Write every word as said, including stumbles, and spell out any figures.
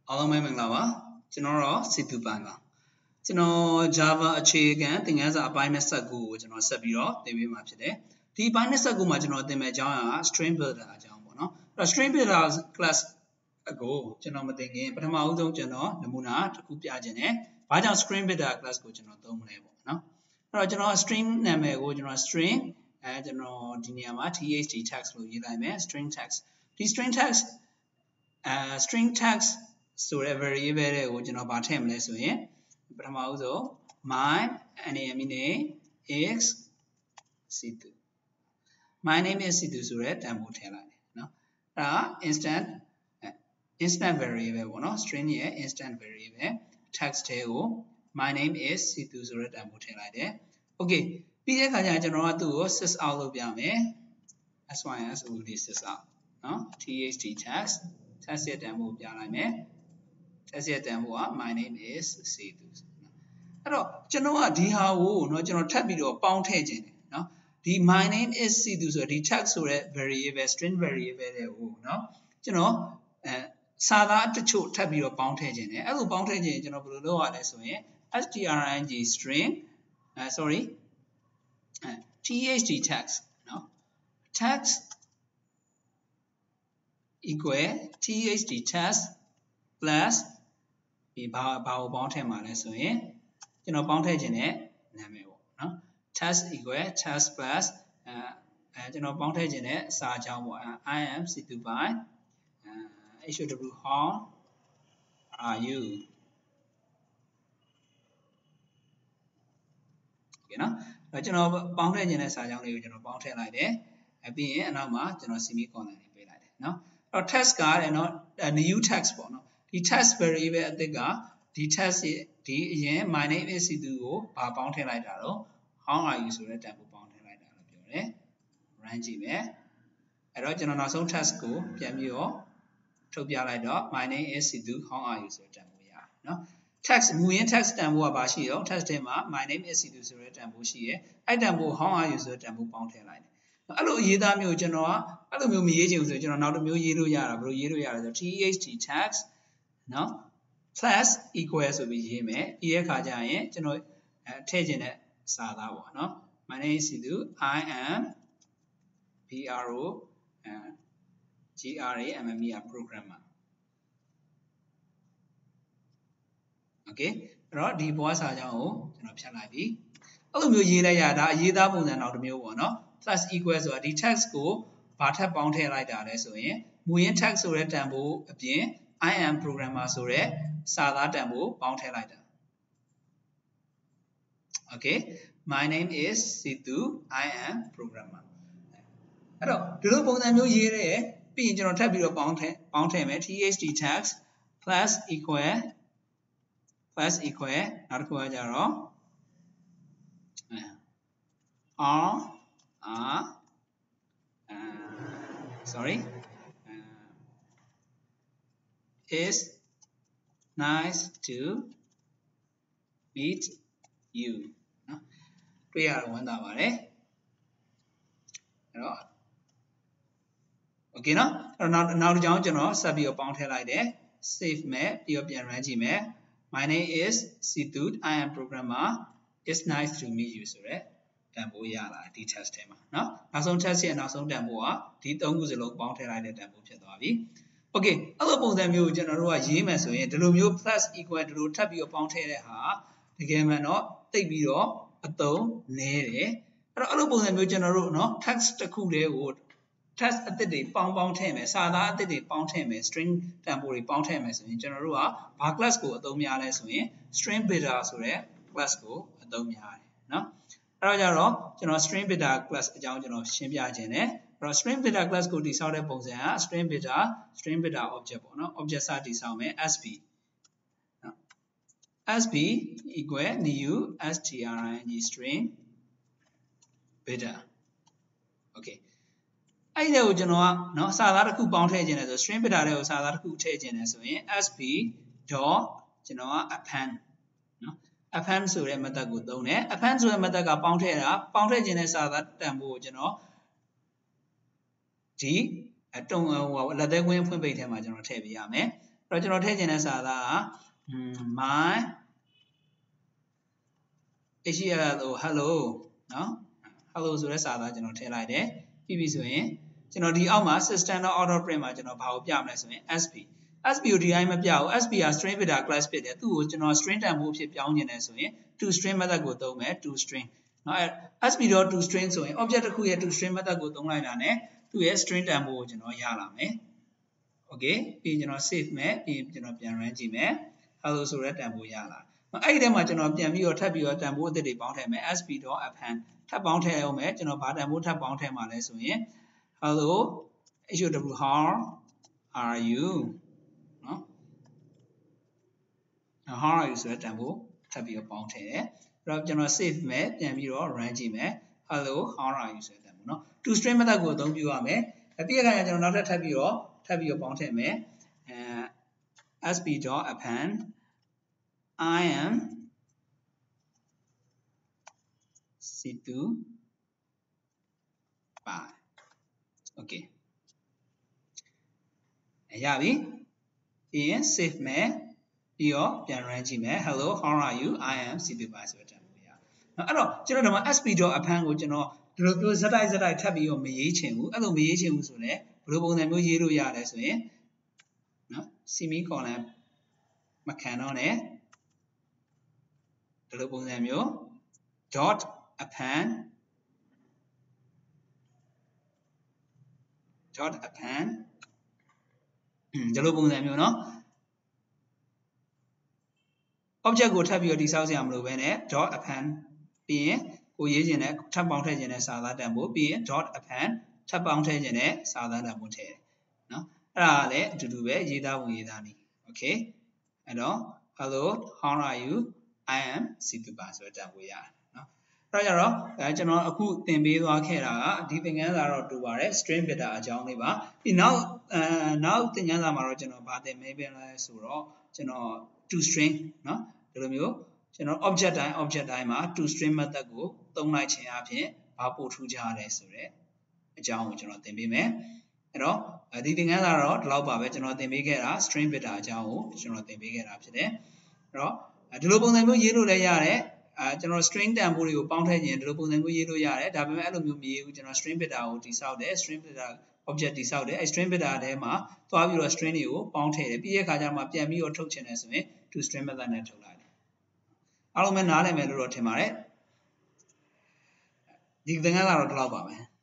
အားလုံးပဲမင်္ဂလာပါကျွန်တော်တော့စီတူပိုင်းပါကျွန်တော် Java အခြေခံသင်ခန်းစာအပိုင်း၂၉ကိုကျွန်တော်ဆက်ပြီးတော့သင်ပေးမှာဖြစ်တယ်ဒီအပိုင်း၂၉မှာကျွန်တော်သင်မယ့်အကြောင်းအရာ StringBuilder အကြောင်းပေါ့နော်အဲ့တော့ StringBuilder class အကိုကျွန်တော်မသင်ခင်ပထမဦးဆုံးကျွန်တော်နမူနာတစ်ခုပြခြင်းနဲ့ဘာကြောင့် StringBuilder class ကိုကျွန်တော်သုံးမလဲပေါ့နော်အဲ့တော့ကျွန်တော် string နာမည်ကိုကျွန်တော် string အဲကျွန်တော်ဒီနေရာမှာ txt text လို့ရေးလိုက်မယ် string text ဒီ string text အဲ string text ဆိုတဲ့ variable တွေကိုကျွန်တော်ဗာထည့်မလဲဆိုရင်ပထမဦးဆုံး my name is situ my name is situ ဆိုတဲ့တန်ဖိုးထည့်လိုက်တယ်เนาะအဲ့ဒါ instant instant variable ပေါ့เนาะ string ရဲ့ instant variable text ထဲကို my name is situ ဆိုတဲ့တန်ဖိုးထည့်လိုက်တယ် okay ပြီးတဲ့အခါကျရင်ကျွန်တော်ကသူ့ကို sys out လုပ်ပြမယ် sys od sys out เนาะ txt text text ရဲ့တန်ဖိုးပြလိုက်မယ်text ရဲ့တန်ဖိုးက my name is situ အဲ့တော့ကျွန်တော်ကဒီဟာကိုเนาะကျွန်တော်ထပ်ပြီးတော့ပေါင်းထည့်ခြင်းတယ်เนาะဒီ my name is situ ဆိုဒီ text ဆိုတဲ့ variable string variable တွေကိုเนาะကျွန်တော်အဲစာသားတချို့ထပ်ပြီးတော့ပေါင်းထည့်ခြင်းတယ်အဲ့လိုပေါင်းထည့်ခြင်းကျွန်တော်ဘယ်လိုလုပ်ရလဲဆိုရင် string string uh, sorry uh, txt text เนาะ text equal txt text plus ဒီဘာဘာကိုပေါင်းထည့်မှာလဲဆိုရင်ကျွန်တော်ပေါင်းထည့်ခြင်းနဲ့နာမည်ပေါ့เนาะ text equal text plus အဲအဲကျွန်တော်ပေါင်းထည့်ခြင်းနဲ့စာအကြောင်းပေါ့ I am situ by how how are you โอเคเนาะအဲ့ကျွန်တော်ပေါင်းထည့်ခြင်းနဲ့စာအကြောင်းလေးကိုကျွန်တော်ပေါင်းထည့်လိုက်တယ်အပြီးရင်အနောက်မှာကျွန်တော် semicolon လေးပေးလိုက်တယ်เนาะအဲ့တော့ text ကလည်းเนาะ new text ပေါ့เนาะဒီ text variable အသစ်ကဒီ text ဒီအရင် my name is situ ကိုဘာပေါင်းထည့်လိုက်တာတော့ how are you ဆိုတဲ့တန်ဖိုးပေါင်းထည့်လိုက်တာလို့ပြောတယ် run ကြည့်မယ်အဲ့တော့ကျွန်တော်နောက်ဆုံး text ကိုပြန်ပြီးတော့ထုတ်ပြလိုက်တော့ my name is situ how are you ဆိုတဲ့တန်ဖိုးရတယ်เนาะ text မူရင်း text တန်ဖိုးကဘာရှိတော့ text ထဲမှာ my name is situ ဆိုတဲ့တန်ဖိုးရှိရဲ့အဲ့တန်ဖိုး how are you ဆိုတဲ့တန်ဖိုးပေါင်းထည့်လိုက်တယ်အဲ့လိုအရေးသားမျိုးကျွန်တော်ကအဲ့လိုမျိုးမရေးချင်ဘူးဆိုကျွန်တော်နောက်တစ်မျိုးရေးလို့ရတာဘယ်လိုရေးလို့ရလဲဆို txt text เนาะ plus equal ဆိုပြီးရေးမယ်ပြီးတဲ့အခါကျရင်ကျွန်တော်အဲထည့်ခြင်းတဲ့စာသားပေါ့เนาะ my name is situ I am pro grammer programmer okay အဲ့တော့ဒီဘွားစာကြောင်းကိုကျွန်တော်ဖြတ်လိုက်ပြီအဲ့လိုမျိုးရေးလိုက်ရတာအရေးသားပုံစံနောက်တစ်မျိုးပေါ့เนาะ plus equal ဆိုတာဒီ text ကိုဘာထပ်ပေါင်းထည့်လိုက်တာလဲဆိုရင်မူရင်း text ဆိုတဲ့တန်ဖိုးအပြင် I am programmer ဆိုတဲ့စာသားတန်ဖိုးပေါင်းထည့်လိုက်တာ okay my name is situ I am programmer အဲ့တော့ဒီလိုပုံစံမျိုးရေးရဲပြီးရင်ကျွန်တော်ထပ်ပြီးတော့ပေါင်းထည့်ပေါင်းထည့်မယ် txt text plus equal plus equal နောက်တစ်ခုကကြတော့ r r sorry uh, is nice to meet you နော်တွေ့ရတော့ဝမ်းသာပါတယ်အဲ့တော့ okay နော်အဲ့တော့နောက်နောက်တစ်ကြောင်းကျွန်တော်ဆက်ပြီးတော့ပေါင်းထည့်လိုက်တယ် save မယ်ပြီးတော့ပြန် run ကြည့်မယ် my name is situ I am programmer it's nice to meet you ဆိုတဲ့တန်ဖိုးရလာဒီ test ထဲမှာเนาะနောက်ဆုံး test ရဲ့နောက်ဆုံးတန်ဖိုးကဒီသုံးခုစလုံးပေါင်းထည့်လိုက်တဲ့တန်ဖိုးဖြစ်သွားပြီ okay အဲ့လိုပုံစံမျိုးကိုကျွန်တော်တို့ကရေးမယ်ဆိုရင်ဒီလိုမျိုး plus equal ဒီလိုထပ်ပြီးတော့ပေါင်းထည့်တဲ့ဟာတကယ်မှန်တော့တိတ်ပြီးတော့အသုံးနည်းတယ်အဲ့တော့အဲ့လိုပုံစံမျိုးကျွန်တော်တို့เนาะ text တစ်ခုတည်းကို text အသစ်တွေပေါင်းပေါင်းထည့်မယ်စာသားအသစ်တွေပေါင်းထည့်မယ် string တန်ဖိုးတွေပေါင်းထည့်မယ်ဆိုရင်ကျွန်တော်တို့ကဘာ class ကိုအသုံးများလဲဆိုရင် StringBuilder ဆိုတဲ့ class ကိုအသုံးများတယ်เนาะအဲ့တော့ကြတော့ကျွန်တော် StringBuilder class အကြောင်းကျွန်တော်ရှင်းပြခြင်းတယ်အဲ့တော့ StringBuilder class ကိုတည်ဆောက်တဲ့ပုံစံက StringBuilder StringBuilder object ပေါ့နော် object စတည်ဆောက်မယ် sb နော် sb equal new string string builder okay အဲ့ဒီကိုကျွန်တော်ကနော်စာသားတစ်ခုပေါင်းထည့်ခြင်းလဲဆို StringBuilder တဲ့ကိုစာသားတစ်ခုထည့်ခြင်းလဲဆိုရင် sb. ကျွန်တော်က append နော် append ဆိုတဲ့ method ကိုသုံးတယ် append ဆိုတဲ့ method ကပေါင်းထည့်တာပေါင်းထည့်ခြင်းတဲ့စာသားတန်ဖိုးကိုကျွန်တော်ဒီအတုံးဟိုလက်သေးကွင်းဖွင့်ပိတ်ထဲမှာကျွန်တော်ထည့်ပေးရမယ်တော့ကျွန်တော်ထည့်ခြင်းတဲ့စာသားက my hl ဆို hello နော် hello ဆိုတဲ့စာသားကျွန်တော်ထည့်လိုက်တယ်ပြီးပြီဆိုရင်ကျွန်တော်ဒီအောက်မှာ system auto print မှာကျွန်တော်ဘာကိုပြမလဲဆိုရင် sp sp ကိုဒီတိုင်းမပြဘူး sp က string builder class ဖြစ်တယ်သူ့ကိုကျွန်တော် string တန်ဖိုးအဖြစ်ပြောင်းခြင်းတယ်ဆိုရင် toString method ကိုသုံးမယ် toString နော် sp.toString ဆိုရင် object တစ်ခုရဲ့ toString method ကိုသုံးလိုက်တာ ਨੇ သူ့ရဲ့ string တန်ဖိုးကိုကျွန်တော်ရလာမယ် okay ပြီးကျွန်တော် save မယ်ပြီးကျွန်တော်ပြန် run ကြည့်မယ် hello ဆိုတဲ့တန်ဖိုးရလာအဲ့ဒီထဲမှာကျွန်တော်ပြန်ပြီးတော့ထပ်ပြီးတော့တန်ဖိုးအသစ်တွေပေါင်းထည့်မယ် sp.append ထပ်ပေါင်းထည့်အောင်မယ်ကျွန်တော်ဘာတန်ဖိုးထပ်ပေါင်းထည့်မှာလဲဆိုရင် hello how how are you နော် how are you ဆိုတဲ့တန်ဖိုးထပ်ပြီးတော့ပေါင်းထည့်တယ်အဲ့တော့ကျွန်တော် save မယ်ပြန်ပြီးတော့ run ကြည့်မယ် hello how are you ဆိုတဲ့တန်ဖိုးနော် toString method ကိုအသုံးပြုရမယ်ပြီးတဲ့အခါကျကျွန်တော်နောက်ထပ်ထပ်ပြီးတော့ထပ်ပြီးတော့ပေါင်းထည့်မယ်အဲ sp.append I am situ by okay ရပြီပြီးရင် save မယ်ပြီးတော့ပြန် run ကြည့်မယ် hello how are you I am situ by ဆိုတဲ့ပုံရနော်အဲ့တော့ကျွန်တော်ဒီမှာ sp.append ကိုကျွန်တော်ဒီလိုမျိုးဇက်တိုက်ဇက်တိုက်ထပ်ပြီးတော့မရေးချင်ဘူးအဲ့လိုမရေးချင်ဘူးဆိုလည်းဘယ်လိုပုံစံမျိုးရေးလို့ရတယ်ဆိုရင်နော် semicolon မခံတော့နဲ့ဒီလိုပုံစံမျိုး dot append dot append ဒီလိုပုံစံမျိုးเนาะ object ကိုထပ်ပြီးတော့တိစောက်စရာမလိုဘဲနဲ့ dot append ပြီးရင်ကိုရေးခြင်းနဲ့ထပ်ပေါင်းထည့်ခြင်းနဲ့စာသားတန်ဖိုးပြီးရင် dot append ထပ်ပေါင်းထည့်ခြင်းနဲ့စာသားတန်ဖိုးထည့်တယ်เนาะအဲ့ဒါကလည်းအတူတူပဲရေးသားပုံရေးသားနည်း okay အဲ့တော့ hello how are you I am situ by ဆိုတဲ့တန်ဖိုးရတယ်เนาะအဲ့တော့ကျတော့အဲကျွန်တော်အခုသင်ပေးသွားခဲ့တာကဒီသင်ခန်းစာတော့တူပါတယ် string builder အကြောင်းလေးပါပြီးနောက်အဲနောက်သင်ခန်းစာမှာတော့ကျွန်တော်ဗာသင်ပေးပြန်လဲဆိုတော့ကျွန်တော် toString เนาะဒီလိုမျိုးကျွန်တော် object တိုင်း object တိုင်းမှာ toString method ကိုသုံးလိုက်ခြင်းအပြင်ဘာပို့ထူးခြားလဲဆိုတဲ့အကြောင်းကိုကျွန်တော်သင်ပေးမယ်အဲ့တော့ဒီသင်ခန်းစာတော့ဒီလောက်ပါပဲကျွန်တော်သင်ပေးခဲ့တာ string builder အကြောင်းကိုကျွန်တော်သင်ပေးခဲ့တာဖြစ်တယ်အဲ့တော့ဒီလိုပုံစံမျိုးရေးလို့လည်းရတယ်အဲကျွန်တော် string တန်ဖိုးတွေကိုပေါင်းထည့်ခြင်းဒီလိုပုံစံမျိုးရေးလို့ရတယ်ဒါပေမဲ့အဲ့လိုမျိုးမရေးဘူးကျွန်တော် string builder ကိုတိစောက်တယ် string builder object တိစောက်တယ်အဲ string builder ထဲမှာသွားပြီးတော့ string တွေကိုပေါင်းထည့်တယ်ပြီးတဲ့အခါကျမှပြန်ပြီးတော့ထုတ်ချင်တယ်ဆိုရင် toString method နဲ့ထုတ်လိုက်တယ်အားလုံးပဲနားလည်မယ်လို့တော့ထင်ပါတယ်ဒီသင်ခန်းစာတော့ဒီလောက်ပါပဲ